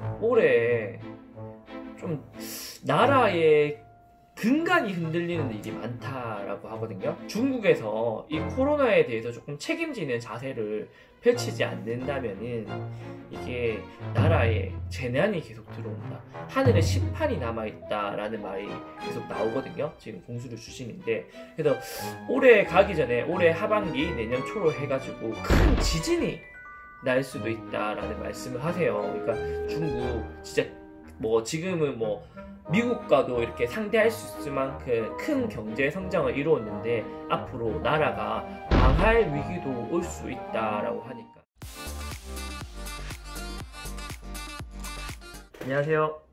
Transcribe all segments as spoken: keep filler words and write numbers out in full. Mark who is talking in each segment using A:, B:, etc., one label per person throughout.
A: 올해 좀 나라의 근간이 흔들리는 일이 많다라고 하거든요. 중국에서 이 코로나에 대해서 조금 책임지는 자세를 펼치지 않는다면은 이게 나라에 재난이 계속 들어온다, 하늘에 심판이 남아있다라는 말이 계속 나오거든요. 지금 공수를 주신인데, 그래서 올해 가기 전에 올해 하반기 내년 초로 해가지고 큰 지진이 날 수도 있다라는 말씀을 하세요. 그러니까 중국 진짜 뭐 지금은 뭐 미국과도 이렇게 상대할 수 있을 만큼 큰 경제 성장을 이루었는데 앞으로 나라가 망할 위기도 올 수 있다라고 하니까. 안녕하세요.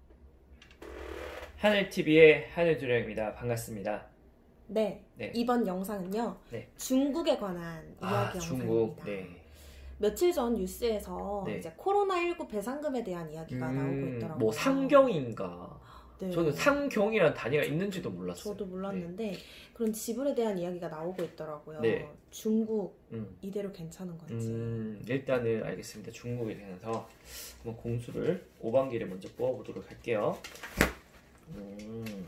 A: 하늘티비의 하늘두령입니다. 반갑습니다.
B: 네,
A: 네.
B: 이번 영상은요. 네. 중국에 관한
A: 아,
B: 이야기
A: 중국.
B: 영상입니다.
A: 네.
B: 며칠 전 뉴스에서
A: 네.
B: 이제 코로나십구 배상금에 대한 이야기가
A: 음,
B: 나오고 있더라고요.
A: 뭐 상경인가?
B: 네.
A: 저는 상경이라는 단위가 있는지도 몰랐어요.
B: 저도 몰랐는데
A: 네.
B: 그런 지불에 대한 이야기가 나오고 있더라고요.
A: 네.
B: 중국
A: 음.
B: 이대로 괜찮은 건지.
A: 음, 일단은 알겠습니다. 중국에 대해서 한번 공수를 오반기를 먼저 뽑아보도록 할게요. 음.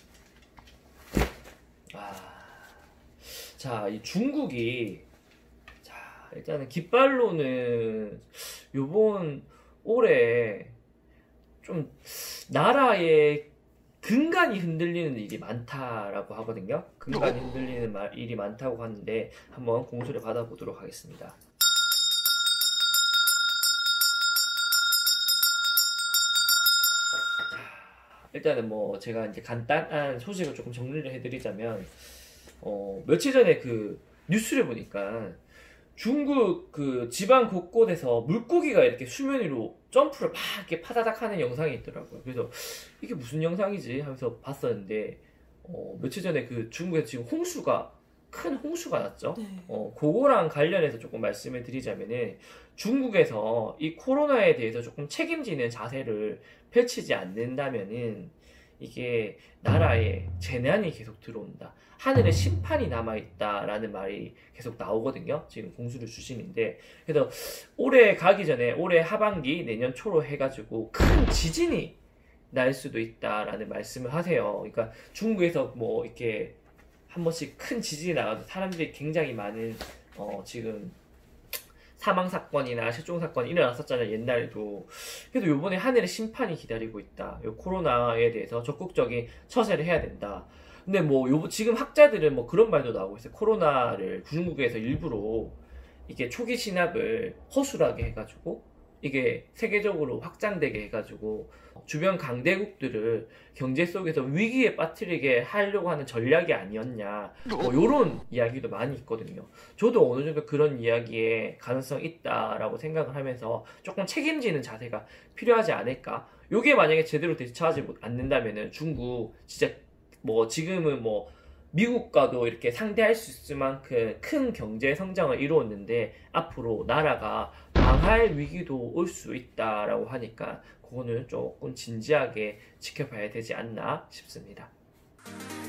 A: 아, 자, 이 중국이 자 일단은 깃발로는 요번 올해 좀 나라의 근간이 흔들리는 일이 많다라고 하거든요. 근간이 흔들리는 말, 일이 많다고 하는데 한번 공수를 받아보도록 하겠습니다. 자, 일단은 뭐 제가 이제 간단한 소식을 조금 정리를 해드리자면, 어, 며칠 전에 그 뉴스를 보니까 중국 그 지방 곳곳에서 물고기가 이렇게 수면 위로 점프를 막 이렇게 파다닥 하는 영상이 있더라고요. 그래서 이게 무슨 영상이지 하면서 봤었는데, 어, 며칠 전에 그 중국에서 지금 홍수가, 큰 홍수가 났죠.
B: 네.
A: 어, 그거랑 관련해서 조금 말씀을 드리자면은 중국에서 이 코로나에 대해서 조금 책임지는 자세를 펼치지 않는다면은 이게 나라에 재난이 계속 들어온다, 하늘에 심판이 남아있다라는 말이 계속 나오거든요. 지금 공수를 주신인데, 그래서 올해 가기 전에 올해 하반기 내년 초로 해가지고 큰 지진이 날 수도 있다라는 말씀을 하세요. 그러니까 중국에서 뭐 이렇게 한 번씩 큰 지진이 나가도 사람들이 굉장히 많은 어 지금 사망 사건이나 실종 사건이 일어났었잖아요, 옛날에도. 그래도 요번에 하늘의 심판이 기다리고 있다. 요 코로나에 대해서 적극적인 처세를 해야 된다. 근데 뭐 요 지금 학자들은 뭐 그런 말도 나오고 있어요. 코로나를 중국에서 일부러 이게 초기 진압을 허술하게 해가지고 이게 세계적으로 확장되게 해가지고 주변 강대국들을 경제 속에서 위기에 빠뜨리게 하려고 하는 전략이 아니었냐, 뭐 요런 이야기도 많이 있거든요. 저도 어느 정도 그런 이야기에 가능성이 있다라고 생각을 하면서 조금 책임지는 자세가 필요하지 않을까. 요게 만약에 제대로 대처하지 않는다면은 중국 진짜 뭐 지금은 뭐 미국과도 이렇게 상대할 수 있을 만큼 큰 경제 성장을 이루었는데 앞으로 나라가 망할 위기도 올 수 있다라고 하니까 그거는 조금 진지하게 지켜봐야 되지 않나 싶습니다.